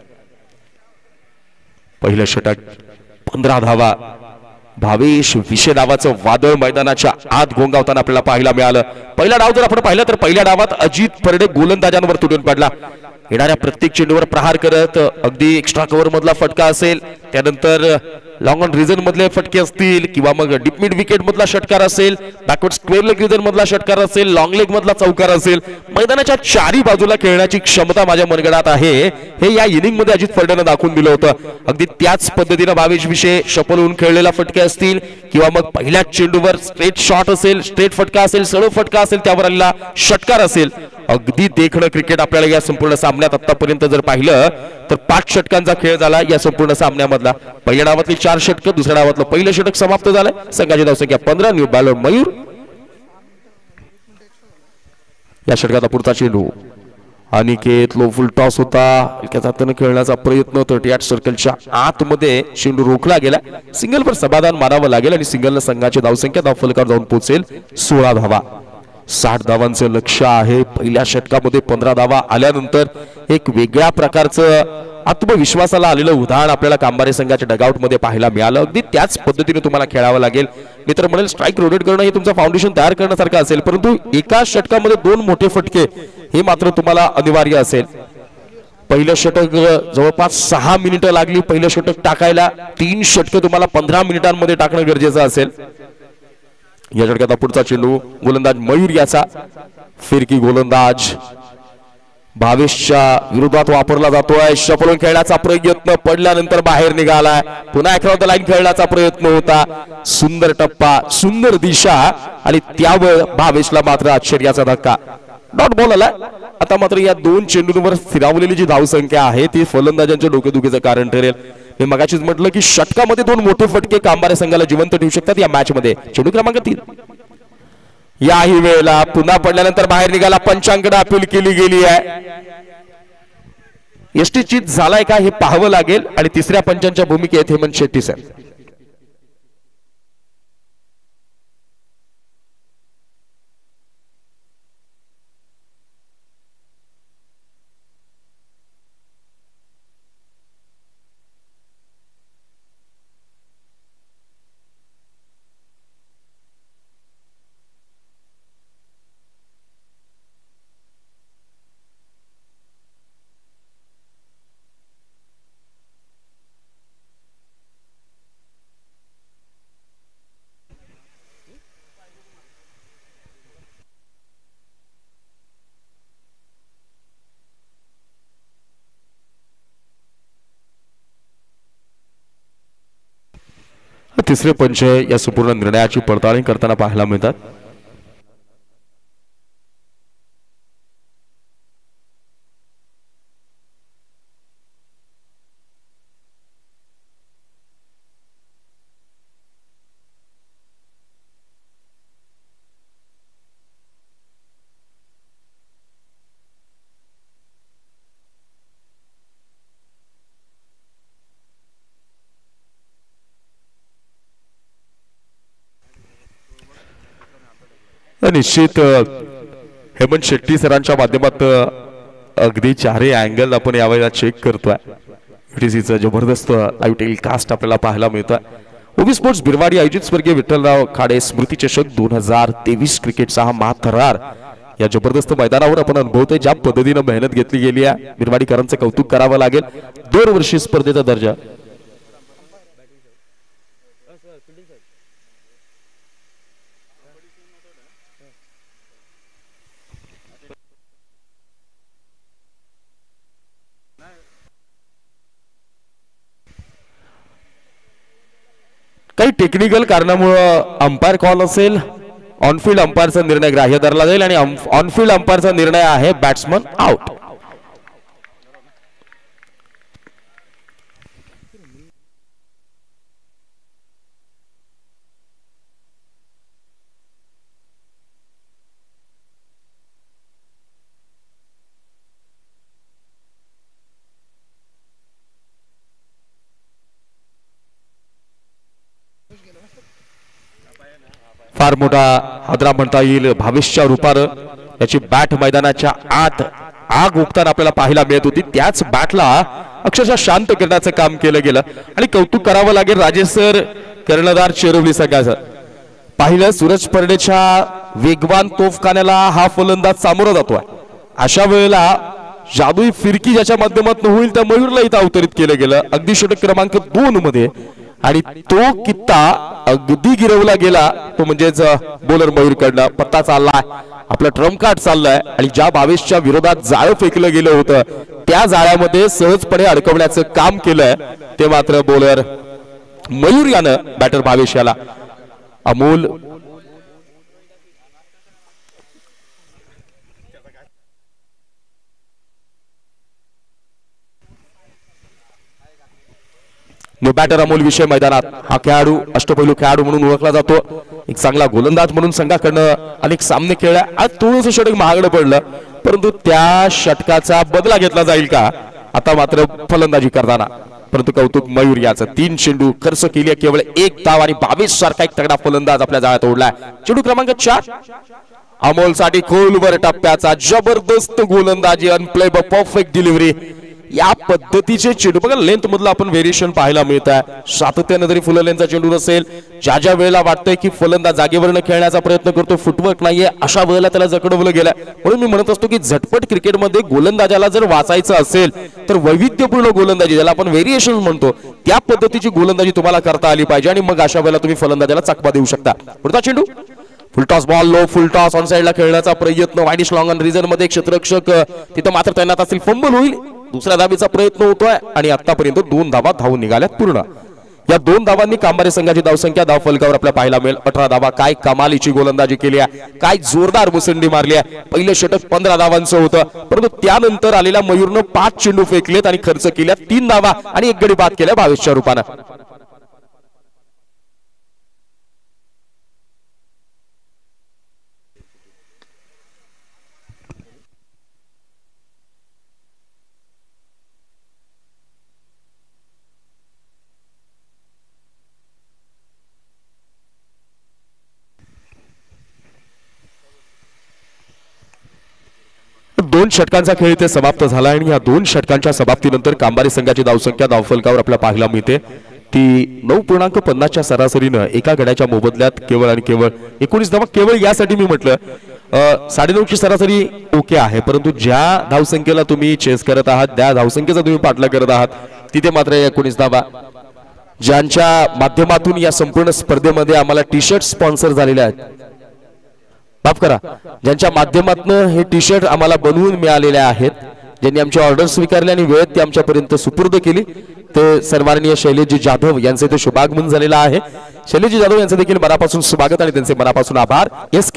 पहिलं षटक 15 धावा. भावेश विषय नावाचं वादळ मैदानाच्या आत घोंगावताना आपल्याला पाहायला मिळालं. पहिला डाव जर आपण पाहिलं तर पहिल्या डावात अजित परडे गोलंदाजांवर तुटून पडला. येणाऱ्या प्रत्येक चेंडूवर प्रहार करत अगदी एक्स्ट्रा कव्हर मधला फटका असेल, त्यानंतर लॉंग ऑन रिजन मधले फटके असतील किंवा मग डीप मिड विकेट मधला षटकार असेल, बॅकवर्ड स्क्वेअर लेग रिजन मधला षटकार असेल, लॉंग लेग मधला चौकार असेल, मैदानाच्या चारी बाजूला खेळण्याची क्षमता माझ्या मनगडात आहे हे या इनिंग मध्ये अजित परडेनं दाखवून दिलं होतं. अगदी त्याच पद्धतीनं भावेश विषय शपलून खेळलेला फटके असतील किंवा मग पहिल्या चेंडूवर स्ट्रेट शॉट असेल, स्ट्रेट फटका असेल, सरळ फटका असेल, त्यावर आलेला षटकार असेल. अगदी देखणं क्रिकेट आपल्याला या संपूर्ण सामन्यात आतापर्यंत जर पाहिलं तर 5 षटकांचा खेळ झाला या संपूर्ण सामन्यामधला. पहिल्या डावातली 4 षटकं, दुसऱ्या डावातलं पहिलं षटक समाप्त झालंय. संघाची धावसंख्या 15. New bowler Mayur. या षटकाचा पुढचा चेंडू अनिकेत लो फुल टॉस होता, हलक्याच हाताने खेळण्याचा प्रयत्न 38 सर्कलच्या आतमध्ये चेंडू रोखला गेला. सिंगलवर समाधान मानावं लागेल आणि सिंगलनं संघाची धावसंख्या धावफलकावर जाऊन पोहोचेल 16 धावा. 60 धावांचं लक्ष आहे. पहिल्या षटकामध्ये 15 धावा आल्यानंतर एक वेगळ्या प्रकारचं आत्मविश्वासाला आलेलं उदाहरण आपल्याला कांबारे संघाच्या डगआउट मध्ये पाहायला मिळालं. अगदी त्याच पद्धतीने तुम्हाला खेळावं लागेल. मी तर म्हणेल स्ट्राईक रोटेट करणं हे तुमचं फाउंडेशन तयार करण्यासारखं असेल, परंतु एका षटकामध्ये 2 मोठे फटके हे मात्र तुम्हाला अनिवार्य असेल. पहिलं षटक जवळपास 6 मिनिटं लागली पहिलं षटक टाकायला. 3 षटकं तुम्हाला 15 मिनिटांमध्ये टाकणं गरजेचं असेल. या षटकाचा पुढचा चेंडू गोलंदाज मयूर याचा. फिरकी गोलंदाज भावेशच्या विरोधात वापरला जातोय. शपलून खेळण्याचा प्रयत्न, पडल्यानंतर बाहेर निघालाय. पुन्हा अक्रॉस द लाईन खेळण्याचा प्रयत्न होता. सुंदर टप्पा, सुंदर दिशा आणि त्यावर भावेशला मात्र आश्चर्याचा धक्का. डॉट बॉल आला. आता मात्र या 2 चेंडूंवर स्थिरावलेली जी धावसंख्या आहे ती फलंदाजांच्या डोकेदुखीचं कारण ठरेल. मी मगाशीच म्हटलं की षटकामध्ये 2 मोठे फटके कांबारे संघाला जिवंत ठेवू शकतात या मॅच मध्ये. चेंडू क्रमांक 3. याही वेळेला पुन्हा पडल्यानंतर बाहेर निघाला. पंचांकडे अपील केली गेली आहे. एसटी चित झालाय का हे पाहावं लागेल आणि तिसऱ्या पंचांच्या भूमिकेत हेमंत शेट्टी सर. तिसरे पंच या संपूर्ण निर्णयाची पडताळणी करताना पाहायला मिळतात. निश्चित हेमंत शेट्टी सरांच्या माध्यमात अगदी 4 अँगल आपण यावेळेला चेक करतोय. यूटीसीचं जबरदस्त लाईव्ह टेलिकास्ट आपल्याला पाहायला मिळतोय. ओबी स्पोर्ट्स बिरवाडी आयोजित स्वर्गीय विठ्ठलराव खाडे स्मृती चषक 2023 क्रिकेटचा हा महाथरार या जबरदस्त मैदानावर आपण अनुभवतोय. ज्या पद्धतीने मेहनत घेतली गेली आहे बिरवाडीकरांचं कौतुक करावं लागेल. दरवर्षी स्पर्धेचा दर्जा काही टेक्निकल कारणामुळे अंपायर कॉल असेल, ऑनफिल्ड अंपायरचा निर्णय ग्राह्य धरला जाईल आणि ऑनफिल्ड अंपायरचा निर्णय आहे बॅट्समन आउट. फार मोठा हादरा म्हणता येईल भावेशच्या रूपानं. याची बॅट मैदानाच्या आत आग उगताना आपल्याला पाहायला मिळत होती. त्याच बॅटला अक्षरशः शांत करण्याचं काम केलं गेलं आणि कौतुक करावं लागेल राजेश सर, कर्णधार चेरवली संघाचं. पाहिलं सूरज परडेच्या वेगवान तोफखान्याला हा फलंदाज सामोरा जातोय. अशा वेळेला जादुई फिरकी ज्याच्या माध्यमातून होईल त्या मयूरला इथं अवतरित केलं गेलं अगदी षटक क्रमांक 2 मध्ये आणि तो कित्ता अगदी गिरवला गेला. तो म्हणजेच बॉलर मयूर कडनं पत्ता चाललाय, आपलं ट्रम्प कार्ड चाललंय आणि ज्या भावेशच्या विरोधात जाळं फेकलं गेलं होतं त्या जाळ्यामध्ये सहजपणे अडकवण्याचं काम केलंय ते मात्र बॉलर मयूर यानं बॅटर भावेश याला. अमोल बॅटर अमोल विषय मैदानात. हा खेळाडू अष्टपैलू खेळाडू म्हणून ओळखला जातो. एक चांगला गोलंदाज म्हणून संघाकडनं अनेक सामने खेळले. आज थोडंसं षटक महागडं पडलं परंतु त्या षटकाचा बदला घेतला जाईल का आता मात्र फलंदाजी करताना. परंतु कौतुक मयूर याचं. 3 चेंडू खर्च केली, केवळ 1 धाव आणि 22 सारखा एक तगडा फलंदाज आपल्या जाळ्यात ओढलाय. चेंडू क्रमांक 4 अमोल साठी खोलवर टप्प्याचा जबरदस्त गोलंदाजी, अनप्लेबल परफेक्ट डिलिव्हरी. या पद्धतीचे चेंडू बघा लेंथ मधलं आपण व्हेरिएशन पाहायला मिळत आहे. सातत्याने जरी फुल लेंथचा चेंडू असेल, ज्या ज्या वेळेला वाटतंय की फलंदाज जागेवरनं खेळण्याचा प्रयत्न करतो, फुटवर्क नाहीये, अशा वेळेला त्याला जकडवलं गेलं. म्हणून मी म्हणत असतो की झटपट क्रिकेटमध्ये गोलंदाजाला जर वाचायचं असेल तर वैविध्यपूर्ण गोलंदाजी ज्याला आपण व्हेरिएशन म्हणतो त्या पद्धतीची गोलंदाजी तुम्हाला करता आली पाहिजे आणि मग अशा वेळेला तुम्ही फलंदाजाला चकमा देऊ शकता. पुढचा चेंडू full toss ball, low full toss on साइडला खेळण्याचा प्रयत्न, वाईडिश लॉंग ऑन रिझन मध्ये क्षेत्ररक्षक तिथं मात्र तैनात असेल, फंबल होईल. दुसऱ्या धाबीचा प्रयत्न होतोय आणि आतापर्यंत 2 धावा धावून निघाल्यात पूर्ण. या 2 धावांनी कांबारे संघाची धावसंख्या धाव फलकावर आपल्याला पाहायला मिळेल 18 धावा. काय कमालीची गोलंदाजी केली आहे, काय जोरदार मुसंडी मारली आहे. पहिलं षटक 15 धावांचं होतं परंतु त्यानंतर आलेल्या मयूरनं 5 चेंडू फेकलेत आणि खर्च केल्या 3 धावा आणि 1 गडी बाद केल्या 22च्या रूपानं. दोन षटकांचा खेळ इथे समाप्त झाला आणि या 2 षटकांच्या समाप्तीनंतर कांबारी संघाची धावसंख्या धावफलकावर आपल्याला पाहायला मिळते ती 9.50 च्या सरासरीनं एका गड्याच्या मोबदल्यात केवळ आणि केवळ 19 धावा. केवळ यासाठी मी म्हटलं 9.5 ची सरासरी ओके आहे परंतु ज्या धावसंख्येला तुम्ही चेस करत आहात त्या धावसंख्येचा तुम्ही पाठलाग करत आहात तिथे मात्र 19 धावा. ज्यांच्या माध्यमातून या संपूर्ण स्पर्धेमध्ये आम्हाला टी शर्ट स्पॉन्सर झालेले आहेत, माफ करा, ज्यांच्या माध्यमातून हे टी शर्ट आम्हाला बनवून मिळालेले आहेत, ज्यांनी आमची ऑर्डर स्वीकारली आणि वेळेत ती आमच्यापर्यंत सुपूर्द केली, ते सन्माननीय शैलेशजी जाधव यांचे ते शुभागमन झालेलं आहे. शैलेशजी जाधव यांचे देखील मनापासून स्वागत आणि त्यांचे मनापासून आभार. एसके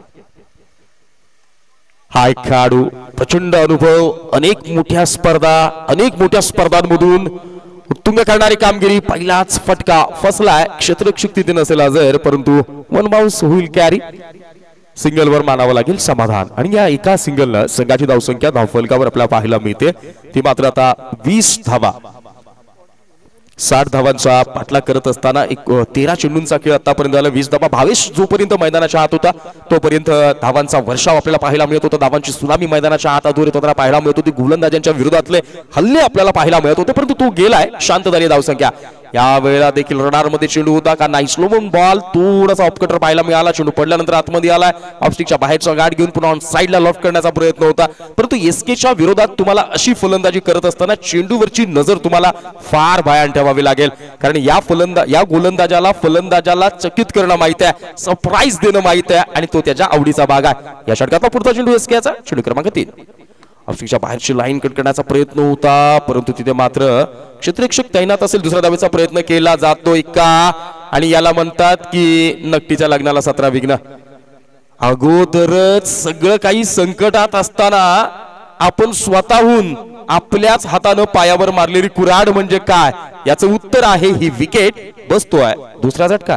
हा एक खेळाडू, प्रचंड अनुभव, अनेक मोठ्या स्पर्धांमधून उत्तुंग करणारी कामगिरी. पहिलाच फटका फसलाय, क्षेत्ररक्षक तिथे नसेल हजर परंतु 1 बाउन्स होईल कॅरी. सिंगल वर मानावं लागेल समाधान आणि या एका सिंगलनं संघाची धावसंख्या धावफलकावर आपल्याला पाहायला मिळते ती मात्र आता 20 धावा. 60 धावांचा पाठलाग करत असताना 13 चेंडूंचा खेळ आतापर्यंत झाला. 20 धावा. भावेश जोपर्यंत मैदानाच्या आत होता तोपर्यंत धावांचा वर्षाव आपल्याला पाहायला मिळत होता. धावांची सुनामी मैदानाच्या आत अधोरेत होताना पाहायला मिळत होती. गोलंदाजांच्या विरोधातले हल्ले आपल्याला पाहायला मिळत होते परंतु तो गेलाय. शांत झाली धावसंख्या. या वेळेला देखील रडार मध्ये चेंडू होता का नाही. स्लोमन बॉल थोडासा ऑफकटर पाहायला मिळाला. चेंडू पडल्यानंतर आतमध्ये आलाय. ऑफस्टिकच्या बाहेरचा गाठ घेऊन पुन्हा ऑन साइडला लॉफ्ट करण्याचा प्रयत्न होता परंतु एसकेच्या विरोधात तुम्हाला अशी फलंदाजी करत असताना चेंडूवरची नजर तुम्हाला फार भयान ठेवावी लागेल कारण या फलंदाजाला चकित करणं माहित आहे, सरप्राईज देणं माहित आहे आणि तो त्याच्या आवडीचा भाग आहे. या षटकातला पुढचा चेंडू एसकेचा चेंडू क्रमांक 3. ऑफस्टिकच्या बाहेरची लाईन कट करण्याचा प्रयत्न होता परंतु तिथे मात्र क्षेत्ररक्षक तैनात असेल. दुसऱ्या धावेचा प्रयत्न केला जातोय का आणि याला म्हणतात की नकटीच्या लग्नाला 17 विघ्न. अगोदरच सगळं काही संकटात असताना आपण स्वतःहून आपल्याच हातानं पायावर मारलेली कुऱ्हाड म्हणजे काय याचं उत्तर आहे ही विकेट. बसतोय दुसरा झटका.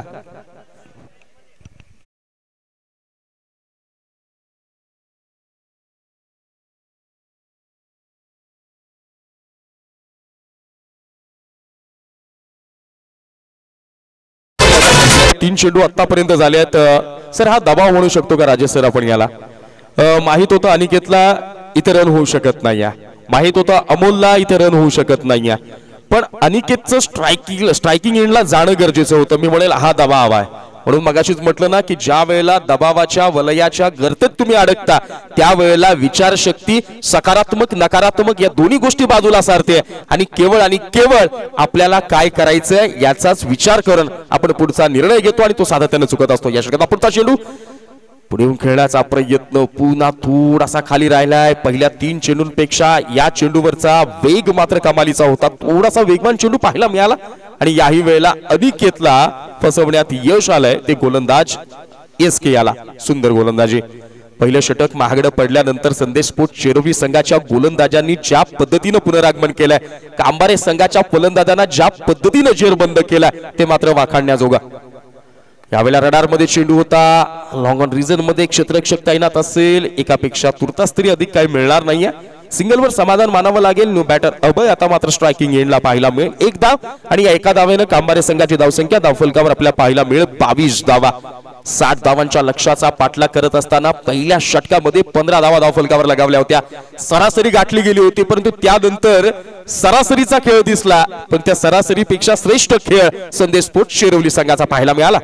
तीन चेंडू आतापर्यंत झाले आहेत. सर हा दबाव म्हणू शकतो का राजेश सर आपण याला? माहित होतं अनिकेतला इथे रन होऊ शकत नाही, माहित होतं अमोलला इथे रन होऊ शकत नाही, पण अनिकेतचं स्ट्रायकिंग एंडला जाणं गरजेचं होतं. मी म्हणेल हा दबाव आहे. म्हणून मगाशीच म्हटलं ना की ज्या वेळेला दबावाच्या वलयाच्या गर्तेत तुम्ही अडकता त्यावेळेला विचारशक्ती सकारात्मक नकारात्मक या दोन्ही गोष्टी बाजूला सारते आणि केवळ आपल्याला काय करायचंय याचाच विचार करून आपण पुढचा निर्णय घेतो आणि तो सातत्याने चुकत असतो. या षटकात पुढचा चेंडू पुढे येऊन खेळण्याचा प्रयत्न पुन्हा थोडासा खाली राहिलाय. पहिल्या 3 चेंडूंपेक्षा या चेंडूवरचा वेग मात्र कमालीचा होता. थोडासा वेगवान चेंडू पाहायला मिळाला आणि याही वेळेला अनिकेतला फसवण्यात यश आलंय. ते गोलंदाज एसके याला सुंदर गोलंदाजी. पहिलं षटक महागडं पडल्यानंतर संदेश स्पोर्ट्स चेरोली संघाच्या गोलंदाजांनी ज्या पद्धतीनं पुनरागमन केलंय, कांबारे संघाच्या फलंदाजांना ज्या पद्धतीनं जेरबंद केलाय ते मात्र वाखाणण्याजोगा. यावेळेला रडार मध्ये चेंडू होता. लॉंग ऑन रिजन मध्ये क्षेत्ररक्षक तैनात असेल. एकापेक्षा तुर्तास तरी अधिक काही मिळणार नाहीये. सिंगलवर समाधान मानावं लागेल. न्यू बॅटर अभय आता मात्र स्ट्रायकिंग एंडला पाहायला मिळेल. 1 धाव आणि या एका धावेनं कांबारे संघाची धावसंख्या धावफलकावर आपल्याला पाहायला मिळेल 22 धावा. 60 धावांच्या लक्ष्याचा पाठलाग करत असताना पहिल्या षटकामध्ये 15 धावा धावफलकावर लगावल्या होत्या. सरासरी गाठली गेली होती, परंतु त्यानंतर सरासरीचा खेळ दिसला, पण त्या सरासरीपेक्षा श्रेष्ठ खेळ संदेश स्पोर्ट्स शिरवली संघाचा पाहायला मिळाला.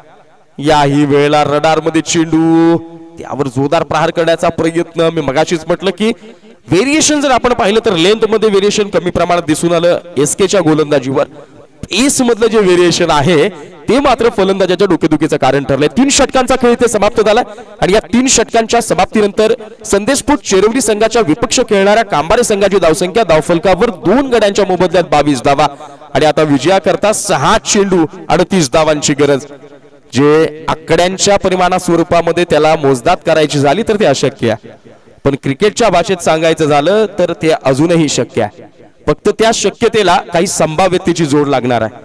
याही वेळेला रडार मध्ये चेंडू, त्यावर जोरदार प्रहार करण्याचा प्रयत्न. मी मगाशीच म्हटलं की व्हेरिएशन जर आपण पाहिलं तर लेंथ मध्ये व्हेरिएशन कमी प्रमाणात दिसून आलं एसकेच्या गोलंदाजीवर. पेस मधलं जे व्हेरिएशन आहे ते मात्र फलंदाजाच्या डोकेदुखीचं कारण ठरलंय. 3 षटकांचा खेळ इथे समाप्त झाला आणि या 3 षटकांच्या समाप्तीनंतर संदेश स्पोर्ट्स चेरोली संघाच्या विपक्ष खेळणाऱ्या कांबारे संघाची धावसंख्या धावफलकावर 2 गड्यांच्या मोबदल्यात 22 धावा आणि आता विजयाकरता 6 चेंडू 38 धावांची गरज. जे आकड्यांच्या परिमाणा स्वरूपामध्ये त्याला मोजदाद करायची झाली तर ते अशक्य आहे, पण क्रिकेटच्या भाषेत सांगायचं झालं तर ते अजूनही शक्य आहे. फक्त त्या शक्यतेला काही संभाव्यतेची जोड लागणार आहे.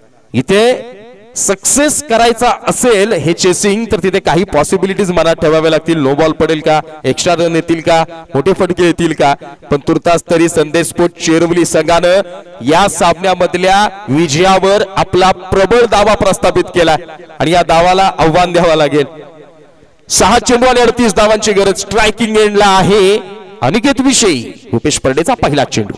इथे सक्सेस करायचा असेल हे चेसिंग तर तिथे काही पॉसिबिलिटीज मनात ठेवाव्या लागतील. नो बॉल पडेल का, एक्स्ट्रा रन येतील का, मोठे फटके येतील का, पण तुर्तास तरी संदेश स्पोर्ट्स चेरोली संघानं या सामन्यामधल्या विजयावर आपला प्रबळ दावा प्रस्थापित केला आणि या दावाला आव्हान द्यावं लागेल. 6 चेंडू आणि 38 धावांची गरज स्ट्रायकिंग एंडला आहे. अनिकेत विषयी रुपेश परडेचा पहिला चेंडू.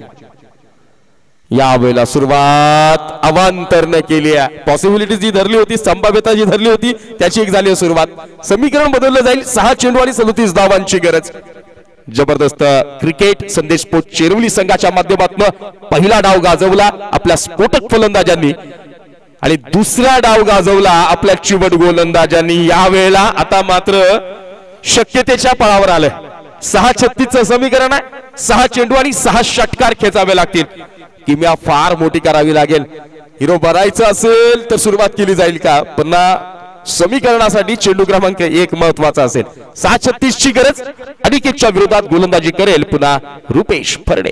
यावेळेला सुरुवात अवांतरने केली आहे. पॉसिबिलिटी जी धरली होती, संभाव्यता जी धरली होती त्याची एक झाली सुरुवात. समीकरण बदललं जाईल. 6 चेंडू आणि 37 धावांची गरज. जबरदस्त क्रिकेट संदेश स्पोर्ट्स चेरोली संघाच्या माध्यमातून पहिला डाव गाजवला आपल्या स्फोटक फलंदाजांनी आणि दुसरा डाव गाजवला आपल्या चिवट गोलंदाजांनी. यावेळेला आता मात्र शक्यतेच्या पळावर आलंय. 6-36चं समीकरण आहे. 6 चेंडू आणि 6 षटकार खेचावे लागतील. किमया फार मोठी करावी लागेल. हिरो भरायचं असेल तर सुरुवात केली जाईल का? पुन्हा समीकरणासाठी चेंडू क्रमांक 1 महत्वाचा असेल. 6-36 ची गरज. अनिकेतच्या विरोधात गोलंदाजी करेल पुन्हा Rupesh Farde.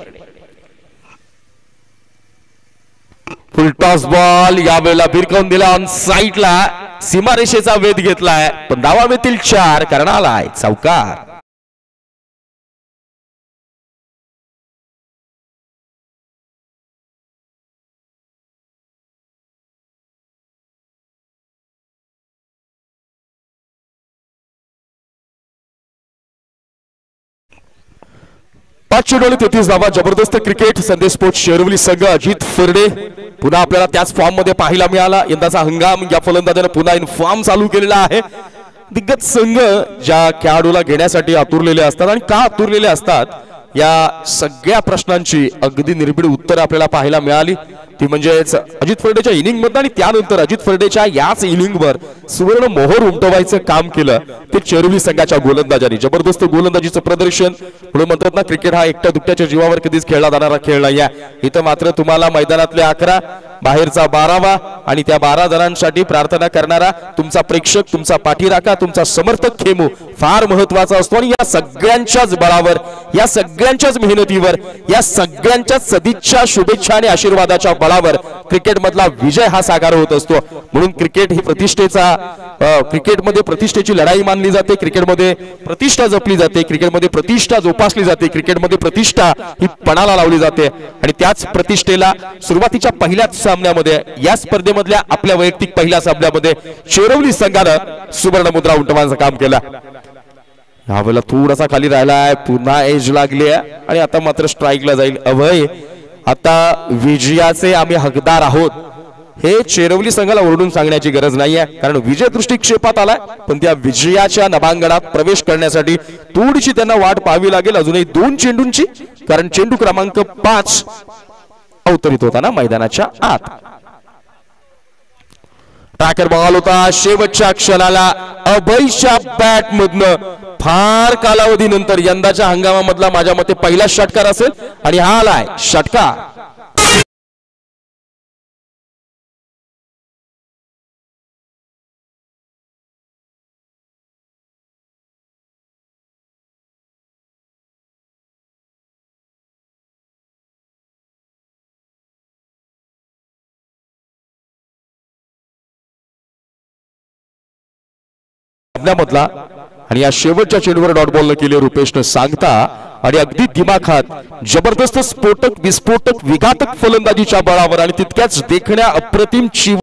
Full toss ball यावेळेला भिरकावून दिला ऑन साईडला. सीमारेषेचा वेध घेतलाय पण धावावेतील 4 करणालाय चौकार. चेंडू 33 धावा. जबरदस्त क्रिकेट संदेश स्पोर्ट्स शिरवली संघ अजित फरडे पुन्हा आपल्याला त्याच फॉर्म मध्ये पाहायला मिळाला. यंदाचा हंगाम या फलंदाजाने पुन्हा इन फॉर्म चालू केलेला आहे. दिग्गज संघ ज्या खेळाडूला घेण्यासाठी आतुरलेले असतात आणि का आतुरलेले असतात या सगळ्या प्रश्नांची अगदी निर्भीड उत्तरं आपल्याला पाहायला मिळाली। ती म्हणजेच अजित फर्डेच्या इनिंग मध्ये आणि त्यानंतर अजित फर्डेच्या याच इनिंगवर सुवर्ण मोहर उमटवायचं काम केलं ते चेरोली संघाच्या गोलंदाजांनी। जबरदस्त गोलंदाजीचं प्रदर्शन। म्हणून म्हणतात ना, क्रिकेट हा एकट्या दुकट्याच्या जीवावर कधीच खेळला जाणारा खेळ नाहीये। इथं मात्र तुम्हाला मैदानातले 11 बाहेरचा 12वा आणि त्या 12 जणांसाठी प्रार्थना करणारा तुमचा प्रेक्षक, तुमचा पाठीराखा, तुमचा समर्थक खेमू फार महत्त्वाचा असतो। आणि या सगळ्यांच्याच बळावर, या सगळ्यांच्याच मेहनतीवर, या सगळ्यांच्याच सदिच्छा, शुभेच्छा आणि आशीर्वादाच्या बळावर क्रिकेट मधला विजय हा साकार होत असतो। म्हणून क्रिकेट ही प्रतिष्ठेचा, क्रिकेटमध्ये प्रतिष्ठेची लढाई मानली जाते, क्रिकेटमध्ये प्रतिष्ठा जपली जाते, क्रिकेटमध्ये प्रतिष्ठा जोपासली जाते, क्रिकेटमध्ये प्रतिष्ठा ही पणाला लावली जाते। आणि त्याच प्रतिष्ठेला सुरुवातीच्या पहिल्याच सामन्यामध्ये, या स्पर्धेमधल्या आपल्या वैयक्तिक पहिल्या सामन्यामध्ये चेरोली संघानं सुवर्ण मुद्रा उमटवण्याचं काम केलं। यावेळेला थोडासा खाली राहिलाय, पुन्हा एज लागली आहे आणि आता मात्र स्ट्राईकला जाईल अभय। आता विजयाचे आम्ही हकदार आहोत हे चेरोली संघाला ओरडून सांगण्याची गरज नाहीये, कारण विजय दृष्टिक्षेपात आलाय, पण त्या विजयाच्या नभांगणात प्रवेश करण्यासाठी थोडीशी त्यांना वाट पाहावी लागेल, अजूनही 2 चेंडूंची, कारण चेंडू क्रमांक 5 अवतरित होता ना मैदानाच्या आत। ट्रॅकर बॉल होता शेवटच्या क्षणाला अभयच्या बॅट मधनं फार कालावधीनंतर यंदाच्या हंगामामधला माझ्या मते पहिला षटकार असेल आणि हा आलाय षटकार। मधला आणि या शेवटच्या चेंडूवर डॉट बॉल केले रुपेशनं सांगता आणि अगदी दिमाखात जबरदस्त स्फोटक, विस्फोटक, विघातक फलंदाजीच्या बळावर आणि तितक्याच देखण्या अप्रतिम